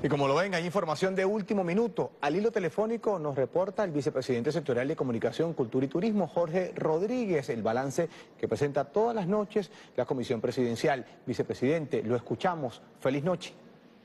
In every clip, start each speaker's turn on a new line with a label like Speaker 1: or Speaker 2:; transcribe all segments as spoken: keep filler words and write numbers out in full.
Speaker 1: Y como lo ven, hay información de último minuto. Al hilo telefónico nos reporta el vicepresidente sectorial de Comunicación, Cultura y Turismo, Jorge Rodríguez, el balance que presenta todas las noches la Comisión Presidencial. Vicepresidente, lo escuchamos. Feliz noche.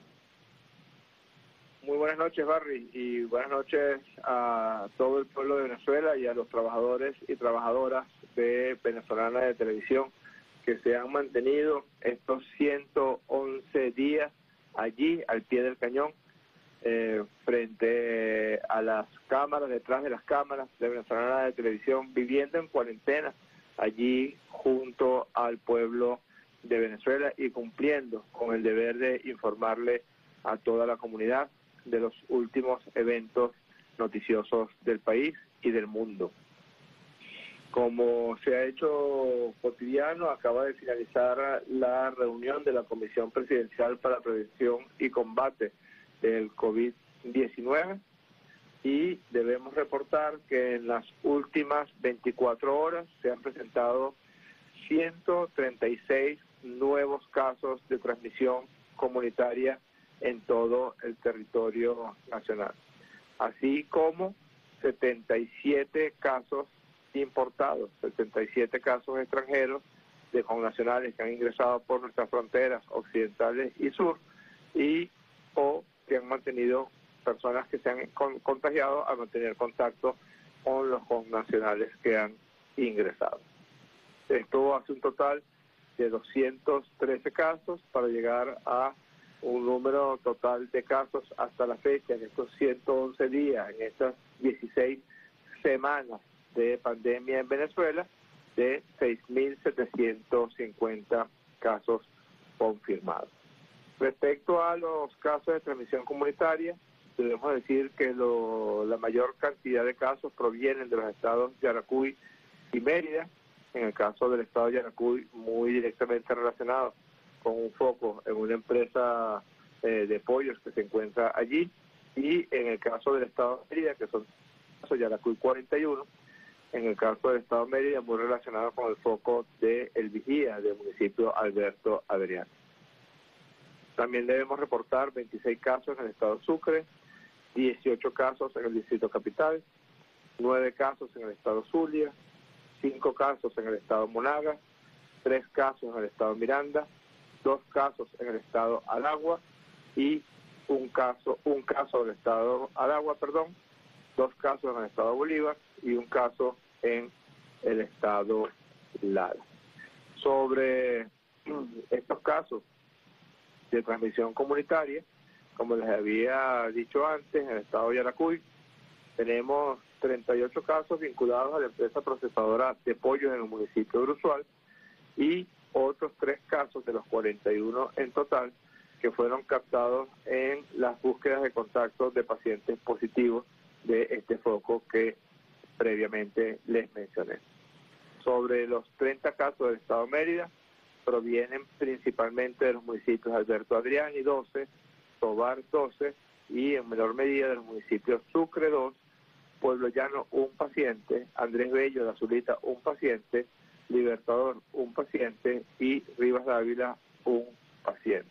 Speaker 2: Muy buenas noches, Barry, y buenas noches a todo el pueblo de Venezuela y a los trabajadores y trabajadoras de Venezolana de Televisión que se han mantenido estos ciento once días allí, al pie del cañón, eh, frente a las cámaras, detrás de las cámaras de Venezolana de Televisión, viviendo en cuarentena allí junto al pueblo de Venezuela y cumpliendo con el deber de informarle a toda la comunidad de los últimos eventos noticiosos del país y del mundo. Como se ha hecho cotidiano, acaba de finalizar la reunión de la Comisión Presidencial para la Prevención y Combate del COVID diecinueve y debemos reportar que en las últimas veinticuatro horas se han presentado ciento treinta y seis nuevos casos de transmisión comunitaria en todo el territorio nacional, así como setenta y siete casos importados, setenta y siete casos extranjeros de connacionales que han ingresado por nuestras fronteras occidentales y sur y o que han mantenido personas que se han con, contagiado a mantener contacto con los connacionales que han ingresado. Esto hace un total de doscientos trece casos para llegar a un número total de casos hasta la fecha en estos ciento once días, en estas dieciséis semanas de pandemia en Venezuela, de seis mil setecientos cincuenta casos confirmados. Respecto a los casos de transmisión comunitaria, debemos decir que lo, la mayor cantidad de casos provienen de los estados Yaracuy y Mérida. En el caso del estado de Yaracuy, muy directamente relacionado con un foco en una empresa eh, de pollos que se encuentra allí, y en el caso del estado de Mérida, que son Yaracuy cuarenta y uno, en el caso del estado de Mérida, muy relacionado con el foco de El Vigía, del municipio Alberto Adrián. También debemos reportar veintiséis casos en el estado de Sucre, dieciocho casos en el distrito capital, nueve casos en el estado Zulia, cinco casos en el estado Monaga, tres casos en el estado Miranda, dos casos en el estado Aragua y un caso, un caso en el estado Aragua, perdón, dos casos en el estado Bolívar y un caso en el estado Lara. Sobre estos casos de transmisión comunitaria, como les había dicho antes, en el estado de Yaracuy tenemos treinta y ocho casos vinculados a la empresa procesadora de pollos en el municipio de Bruzual y otros tres casos de los cuarenta y uno en total que fueron captados en las búsquedas de contactos de pacientes positivos de este foco que previamente les mencioné. Sobre los treinta casos del estado de Mérida, provienen principalmente de los municipios Alberto Adrián y doce, Tobar doce y en menor medida de los municipios Sucre dos, Pueblo Llano un paciente, Andrés Bello de Azulita un paciente, Libertador un paciente y Rivas Dávila un paciente.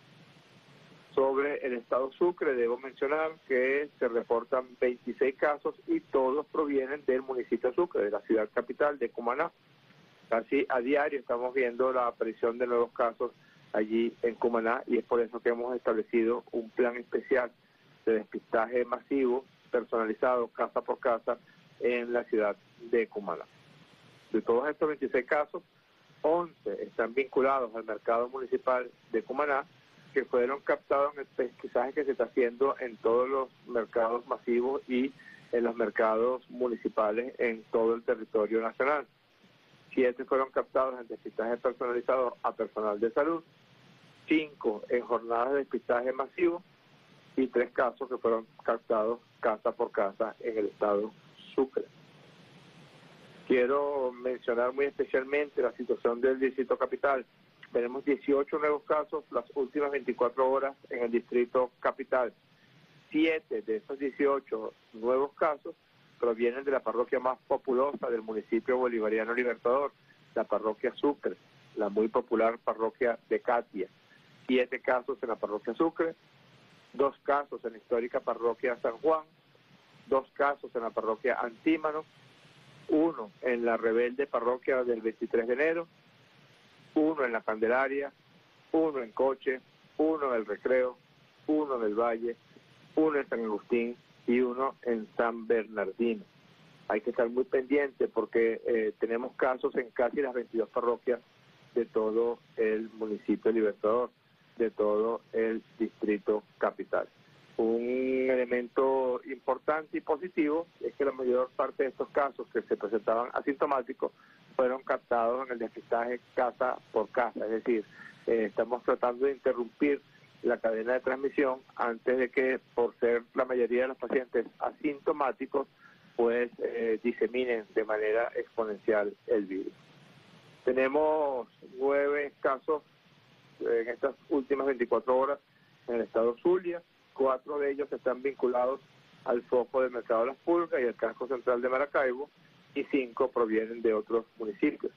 Speaker 2: Sobre el estado Sucre debo mencionar que se reportan veintiséis casos y todos provienen del municipio de Sucre, de la ciudad capital de Cumaná. Casi a diario estamos viendo la aparición de nuevos casos allí en Cumaná y es por eso que hemos establecido un plan especial de despistaje masivo, personalizado casa por casa en la ciudad de Cumaná. De todos estos veintiséis casos, once están vinculados al mercado municipal de Cumaná, que fueron captados en el pesquisaje que se está haciendo en todos los mercados masivos y en los mercados municipales en todo el territorio nacional. Siete fueron captados en despistaje personalizado a personal de salud, cinco en jornadas de despistaje masivo y tres casos que fueron captados casa por casa en el estado Sucre. Quiero mencionar muy especialmente la situación del distrito capital. Tenemos dieciocho nuevos casos las últimas veinticuatro horas en el distrito capital. Siete de esos dieciocho nuevos casos provienen de la parroquia más populosa del municipio bolivariano Libertador, la parroquia Sucre, la muy popular parroquia de Catia. Siete casos en la parroquia Sucre, dos casos en la histórica parroquia San Juan, dos casos en la parroquia Antímano, uno en la rebelde parroquia del veintitrés de enero, uno en la Candelaria, uno en Coche, uno en el Recreo, uno en el Valle, uno en San Agustín y uno en San Bernardino. Hay que estar muy pendiente porque eh, tenemos casos en casi las veintidós parroquias de todo el municipio Libertador, de todo el distrito capital. Un elemento importante y positivo es que la mayor parte de estos casos que se presentaban asintomáticos fueron captados en el despistaje casa por casa, es decir, eh, estamos tratando de interrumpir la cadena de transmisión antes de que, por ser la mayoría de los pacientes asintomáticos, pues eh, diseminen de manera exponencial el virus. Tenemos nueve casos en estas últimas veinticuatro horas en el estado Zulia, cuatro de ellos están vinculados al foco del Mercado de las Pulgas y el casco central de Maracaibo, y cinco provienen de otros municipios.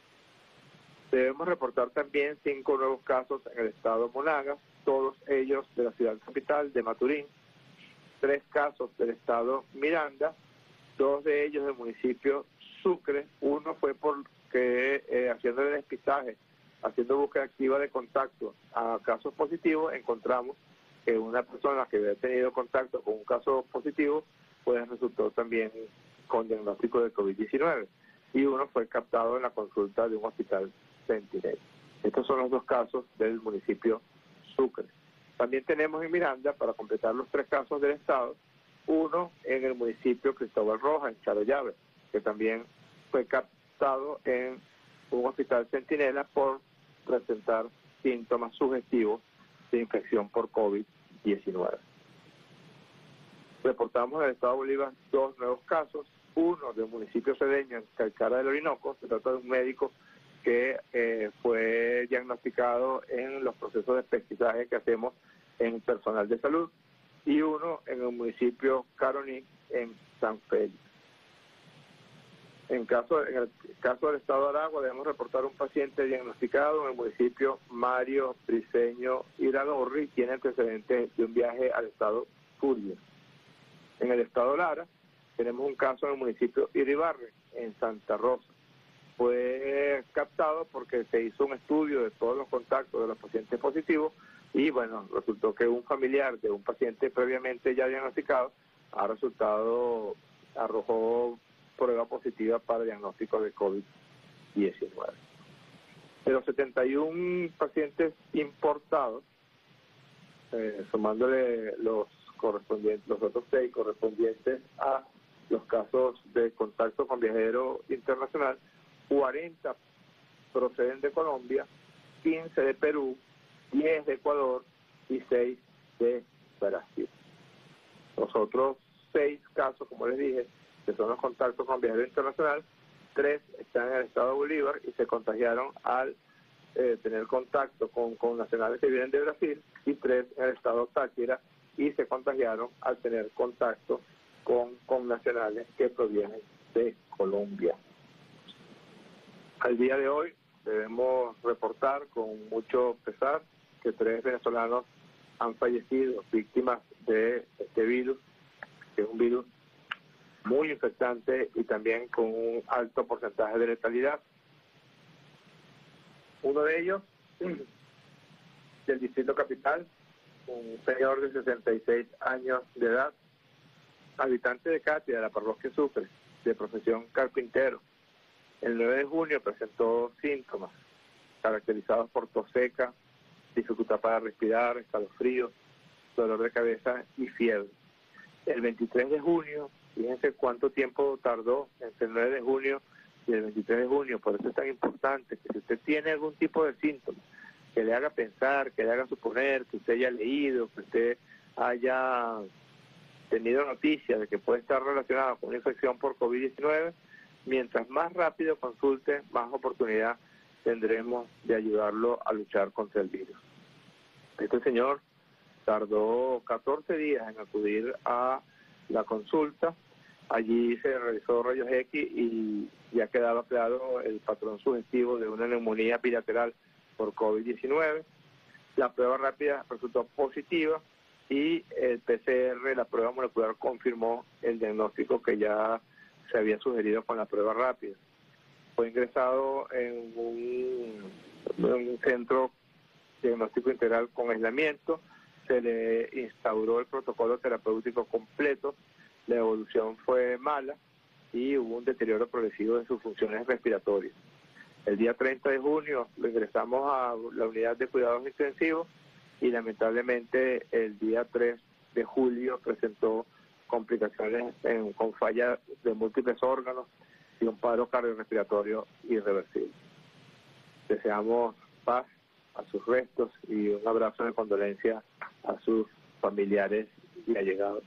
Speaker 2: Debemos reportar también cinco nuevos casos en el estado Monagas, todos ellos de la ciudad capital de Maturín, tres casos del estado Miranda, dos de ellos del municipio Sucre. Uno fue porque eh, haciendo el despistaje, haciendo búsqueda activa de contacto a casos positivos, encontramos que una persona que había tenido contacto con un caso positivo, pues resultó también con diagnóstico de COVID diecinueve, y uno fue captado en la consulta de un hospital Centinela. Estos son los dos casos del municipio Sucre. También tenemos en Miranda, para completar los tres casos del estado, uno en el municipio Cristóbal Rojas, en Charollave, que también fue captado en un hospital Centinela por presentar síntomas sugestivos de infección por COVID diecinueve. Reportamos en el estado de Bolívar dos nuevos casos, uno del municipio cedeño en Calcara del Orinoco. Se trata de un médico que eh, fue diagnosticado en los procesos de pesquisaje que hacemos en personal de salud, y uno en el municipio Caroní, en San Félix. En, caso, en el caso del estado de Aragua, debemos reportar un paciente diagnosticado en el municipio Mario Briceño Iragorri, tiene antecedentes de un viaje al estado Zulia. En el estado Lara, tenemos un caso en el municipio Iribarren, en Santa Rosa. Fue captado porque se hizo un estudio de todos los contactos de los pacientes positivos y, bueno, resultó que un familiar de un paciente previamente ya diagnosticado ha resultado, arrojó prueba positiva para diagnóstico de COVID diecinueve. De los setenta y uno pacientes importados, eh, sumándole los correspondientes, los otros seis correspondientes a los casos de contacto con viajero internacional, cuarenta proceden de Colombia, quince de Perú, diez de Ecuador y seis de Brasil. Los otros seis casos, como les dije, que son los contactos con viajero internacional, tres están en el estado de Bolívar y se contagiaron al eh, tener contacto con, con nacionales que vienen de Brasil, y tres en el estado Táchira y se contagiaron al tener contacto con, con nacionales que provienen de Colombia. Al día de hoy debemos reportar con mucho pesar que tres venezolanos han fallecido víctimas de este virus, que es un virus muy infectante y también con un alto porcentaje de letalidad. Uno de ellos, del distrito capital, un señor de sesenta y seis años de edad, habitante de Catia, de la parroquia Sucre, de profesión carpintero. El nueve de junio presentó síntomas caracterizados por tos seca, dificultad para respirar, escalofríos, dolor de cabeza y fiebre. El veintitrés de junio, fíjense cuánto tiempo tardó entre el nueve de junio y el veintitrés de junio, por eso es tan importante que si usted tiene algún tipo de síntomas que le haga pensar, que le haga suponer, que usted haya leído, que usted haya tenido noticias de que puede estar relacionado con una infección por COVID diecinueve, mientras más rápido consulte, más oportunidad tendremos de ayudarlo a luchar contra el virus. Este señor tardó catorce días en acudir a la consulta. Allí se realizó rayos X y ya quedaba claro el patrón sugestivo de una neumonía bilateral por COVID diecinueve. La prueba rápida resultó positiva y el P C R, la prueba molecular, confirmó el diagnóstico que ya se había sugerido con la prueba rápida. Fue ingresado en un, en un centro diagnóstico integral con aislamiento, se le instauró el protocolo terapéutico completo, la evolución fue mala y hubo un deterioro progresivo de sus funciones respiratorias. El día treinta de junio lo ingresamos a la unidad de cuidados intensivos y lamentablemente el día tres de julio presentó complicaciones en, con falla de múltiples órganos y un paro cardiorrespiratorio irreversible. Deseamos paz a sus restos y un abrazo de condolencia a sus familiares y allegados.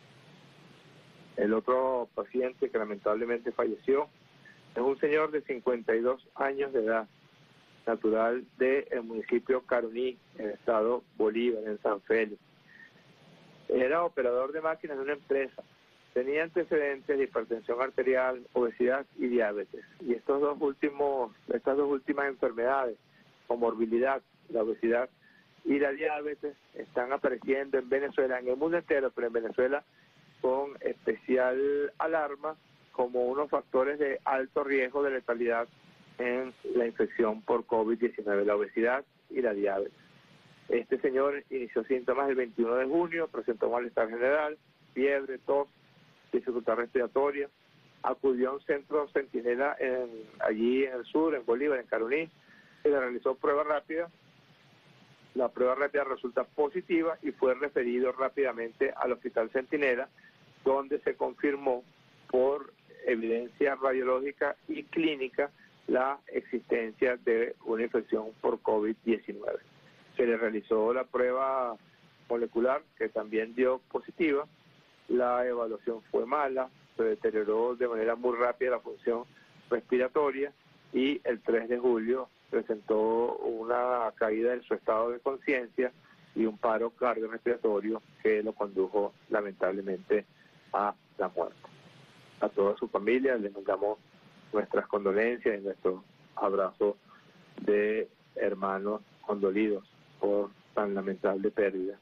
Speaker 2: El otro paciente que lamentablemente falleció es un señor de cincuenta y dos años de edad, natural del municipio Caroní, en el estado Bolívar, en San Félix. Era operador de máquinas de una empresa. Tenía antecedentes de hipertensión arterial, obesidad y diabetes. Y estos dos últimos, estas dos últimas enfermedades, comorbilidad, la obesidad y la diabetes, están apareciendo en Venezuela, en el mundo entero, pero en Venezuela con especial alarma como unos factores de alto riesgo de letalidad en la infección por COVID diecinueve, la obesidad y la diabetes. Este señor inició síntomas el veintiuno de junio, presentó malestar general, fiebre, tos, dificultad respiratoria, acudió a un centro Centinela en, allí en el sur, en Bolívar, en Caroní, se le realizó prueba rápida. La prueba rápida resulta positiva y fue referido rápidamente al Hospital Centinela, donde se confirmó por evidencia radiológica y clínica la existencia de una infección por COVID diecinueve. Se le realizó la prueba molecular, que también dio positiva. La evaluación fue mala, se deterioró de manera muy rápida la función respiratoria y el tres de julio presentó una caída en su estado de conciencia y un paro cardiorrespiratorio que lo condujo lamentablemente a la muerte. A toda su familia les mandamos nuestras condolencias y nuestro abrazo de hermanos condolidos por tan lamentable pérdida.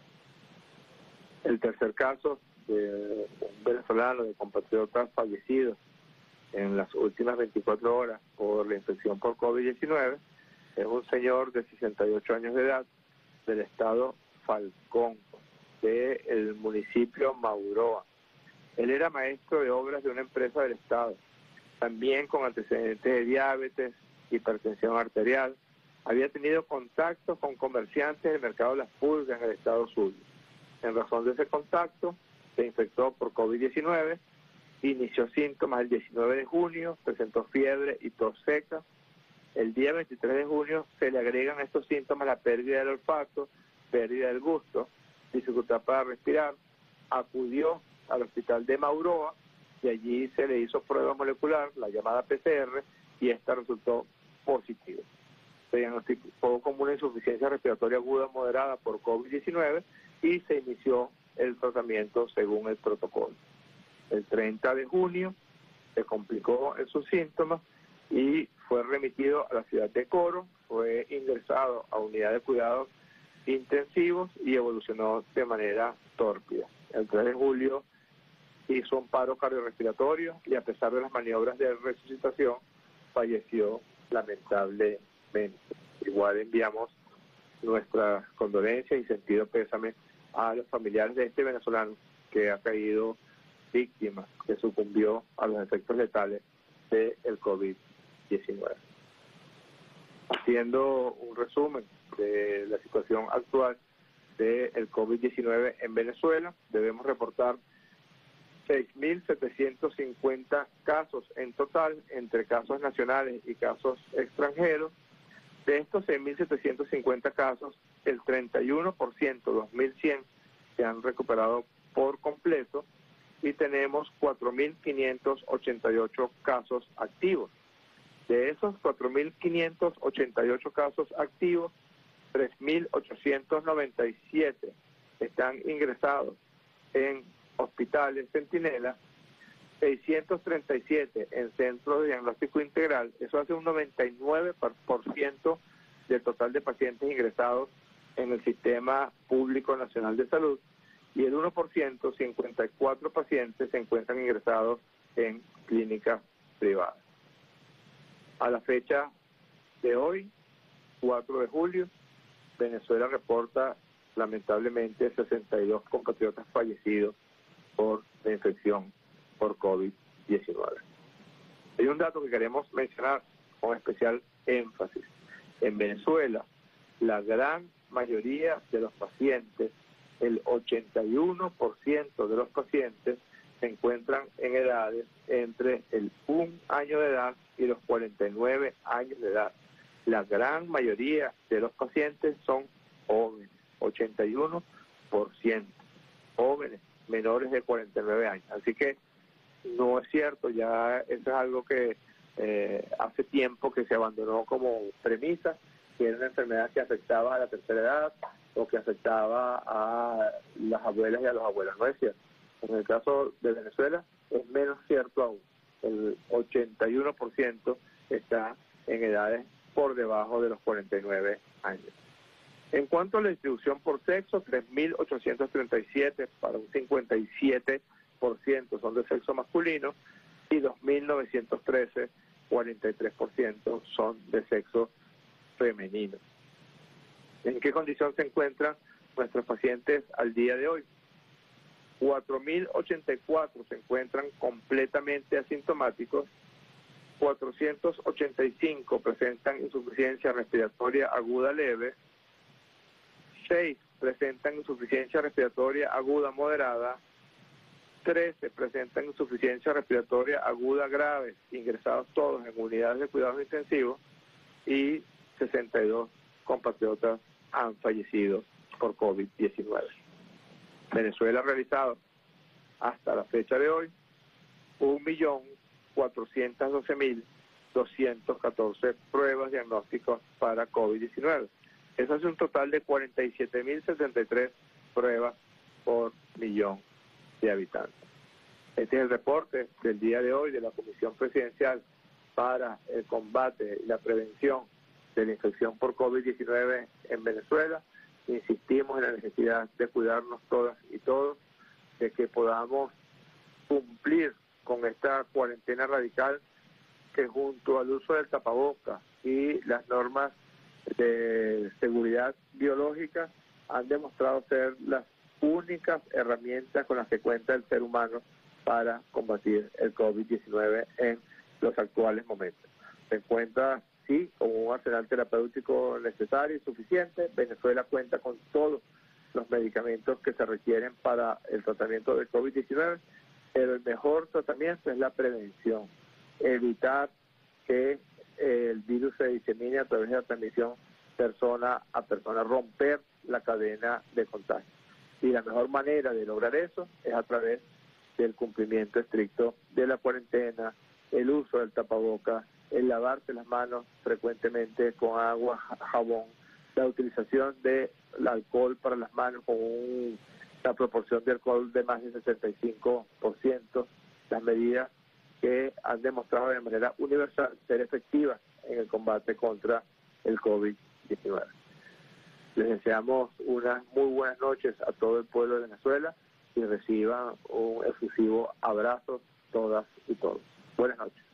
Speaker 2: El tercer caso de un venezolano, de compatriotas fallecidos en las últimas veinticuatro horas por la infección por COVID diecinueve, es un señor de sesenta y ocho años de edad del estado Falcón, del municipio Mauroa. Él era maestro de obras de una empresa del estado, también con antecedentes de diabetes, hipertensión arterial. Había tenido contacto con comerciantes del mercado de las pulgas en el estado Zulia. En razón de ese contacto, se infectó por COVID diecinueve, inició síntomas el diecinueve de junio, presentó fiebre y tos seca. El día veintitrés de junio se le agregan a estos síntomas la pérdida del olfato, pérdida del gusto, dificultad para respirar. Acudió al hospital de Mauroa y allí se le hizo prueba molecular, la llamada P C R, y esta resultó positiva. Se diagnosticó como una insuficiencia respiratoria aguda moderada por COVID diecinueve y se inició el tratamiento según el protocolo. El treinta de junio se complicó en sus síntomas y fue remitido a la ciudad de Coro, fue ingresado a unidad de cuidados intensivos y evolucionó de manera tórpida. El tres de julio hizo un paro cardiorrespiratorio y a pesar de las maniobras de resucitación falleció lamentablemente. Igual enviamos nuestras condolencias y sentido pésame a los familiares de este venezolano que ha caído víctima, que sucumbió a los efectos letales del COVID diecinueve. Haciendo un resumen de la situación actual del COVID diecinueve en Venezuela, debemos reportar seis mil setecientos cincuenta casos en total, entre casos nacionales y casos extranjeros. De estos seis mil setecientos cincuenta casos, el treinta y uno por ciento, dos mil cien, se han recuperado por completo y tenemos cuatro mil quinientos ochenta y ocho casos activos. De esos cuatro mil quinientos ochenta y ocho casos activos, tres mil ochocientos noventa y siete están ingresados en hospitales Centinela, seiscientos treinta y siete en centros de diagnóstico integral. Eso hace un noventa y nueve por ciento del total de pacientes ingresados en el Sistema Público Nacional de Salud y el uno por ciento, cincuenta y cuatro pacientes, se encuentran ingresados en clínicas privadas. A la fecha de hoy, cuatro de julio, Venezuela reporta lamentablemente sesenta y dos compatriotas fallecidos por la infección por COVID diecinueve. Hay un dato que queremos mencionar con especial énfasis. En Venezuela, la gran mayoría de los pacientes, el ochenta y uno por ciento de los pacientes, se encuentran en edades entre el un año de edad y los cuarenta y nueve años de edad. La gran mayoría de los pacientes son jóvenes, ochenta y uno por ciento, jóvenes menores de cuarenta y nueve años. Así que no es cierto, ya eso es algo que eh, hace tiempo que se abandonó como premisa, que era una enfermedad que afectaba a la tercera edad o que afectaba a las abuelas y a los abuelos. No es cierto. En el caso de Venezuela es menos cierto aún. El ochenta y uno por ciento está en edades por debajo de los cuarenta y nueve años. En cuanto a la distribución por sexo, tres mil ochocientos treinta y siete para un cincuenta y siete por ciento son de sexo masculino y dos mil novecientos trece, cuarenta y tres por ciento son de sexo femenino. ¿En qué condición se encuentran nuestros pacientes al día de hoy? cuatro mil ochenta y cuatro se encuentran completamente asintomáticos, cuatrocientos ochenta y cinco presentan insuficiencia respiratoria aguda leve, seis presentan insuficiencia respiratoria aguda moderada, trece presentan insuficiencia respiratoria aguda grave, ingresados todos en unidades de cuidados intensivos, y sesenta y dos compatriotas han fallecido por COVID diecinueve. Venezuela ha realizado hasta la fecha de hoy un millón cuatrocientos doce mil doscientos catorce pruebas diagnósticas para COVID diecinueve. Eso hace un total de cuarenta y siete mil setenta y tres pruebas por millón de habitantes. Este es el reporte del día de hoy de la Comisión Presidencial para el Combate y la Prevención de la Infección por COVID diecinueve en Venezuela. Insistimos en la necesidad de cuidarnos todas y todos, de que podamos cumplir con esta cuarentena radical que, junto al uso del tapaboca y las normas de seguridad biológica, han demostrado ser las únicas herramientas con las que cuenta el ser humano para combatir el COVID diecinueve en los actuales momentos. Se encuentra, sí, como un arsenal terapéutico necesario y suficiente. Venezuela cuenta con todos los medicamentos que se requieren para el tratamiento del COVID diecinueve, pero el mejor tratamiento es la prevención, evitar que el virus se disemine a través de la transmisión persona a persona, romper la cadena de contagio. Y la mejor manera de lograr eso es a través del cumplimiento estricto de la cuarentena, el uso del tapabocas, el lavarse las manos frecuentemente con agua, jabón, la utilización del alcohol para las manos con un, la proporción de alcohol de más del sesenta y cinco por ciento, las medidas que han demostrado de manera universal ser efectivas en el combate contra el COVID diecinueve. Les deseamos unas muy buenas noches a todo el pueblo de Venezuela y reciban un efusivo abrazo todas y todos. Buenas noches.